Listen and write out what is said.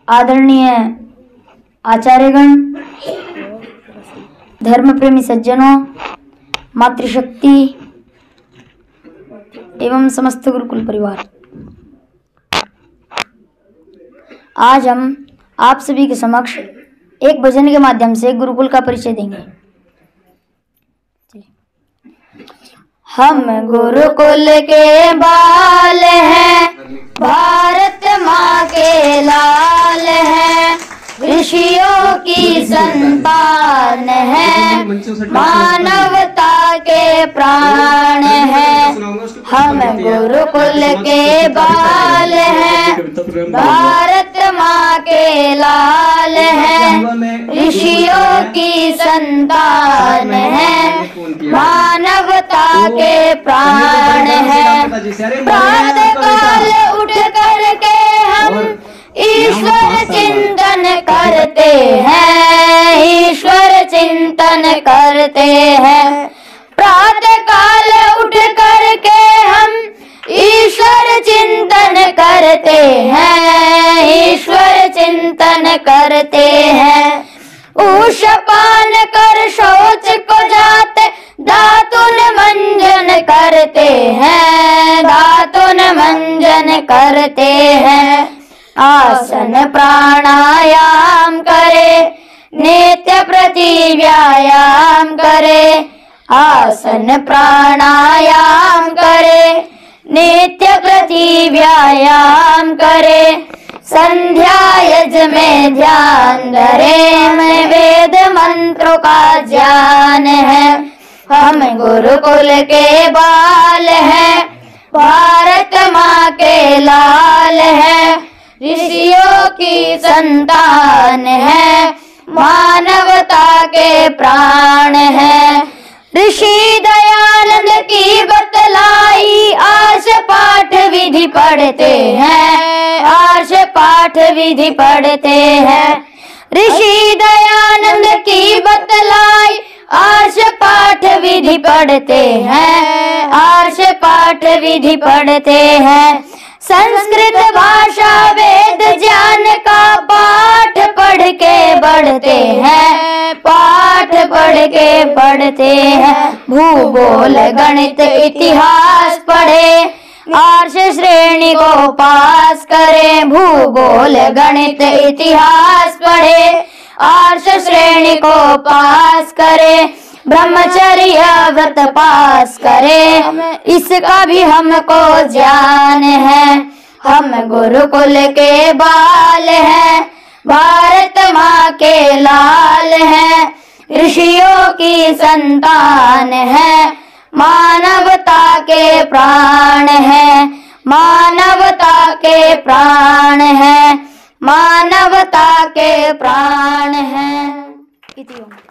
आदरणीय आचार्यगण, धर्म प्रेमी सज्जनों, मातृशक्ति एवं समस्त गुरुकुल परिवार, आज हम आप सभी के समक्ष एक भजन के माध्यम से गुरुकुल का परिचय देंगे। हम गुरुकुल के बाल हैं, भारत माँ के लाल हैं, ऋषियों की संतान है, मानवता के प्राण है। हम गुरुकुल के बाल हैं, भारत माँ के लाल हैं, ऋषियों की संतान है, मानवता के प्राण है। प्रातः काल उठ करके हम ईश्वर चिंतन करते हैं, ईश्वर चिंतन करते हैं। प्रातः काल उठ करके हम ईश्वर चिंतन करते हैं, ईश्वर चिंतन करते हैं। उषपान कर शौच को जाते दातुन मंजन करते हैं, दातुन मंजन करते हैं। आसन प्राणायाम करे, नित्य प्रति व्यायाम करे। आसन प्राणायाम करे, नित्य प्रति व्यायाम करे। संध्या यज में ध्यान धरे, हमें वेद मंत्रों का ज्ञान है। हम गुरुकुल के बाल हैं, भारत माँ के लाल हैं, ऋषियों की संतान है, मानवता के प्राण है। ऋषि दयानंद की बतलाई आर्ष पाठ विधि पढ़ते हैं, आर्ष पाठ विधि पढ़ते हैं। ऋषि दयानंद की बतलाई आर्ष पाठ विधि पढ़ते हैं, आर्ष पाठ विधि पढ़ते हैं। संस्कृत भाषा वेद ज्ञान का पाठ पढ़ के बढ़ते हैं, पाठ पढ़ के पढ़ते हैं। भूगोल गणित इतिहास पढ़े, आर्ष श्रेणी को पास करें। भूगोल गणित इतिहास पढ़े, आर्ष श्रेणी को पास करें। ब्रह्मचर्य व्रत पास करें, इसका भी हमको ज्ञान है। हम गुरुकुल के बाल हैं, भारत माँ के लाल हैं, ऋषियों की संतान है, मानवता के प्राण है, मानवता के प्राण है, मानवता के प्राण है।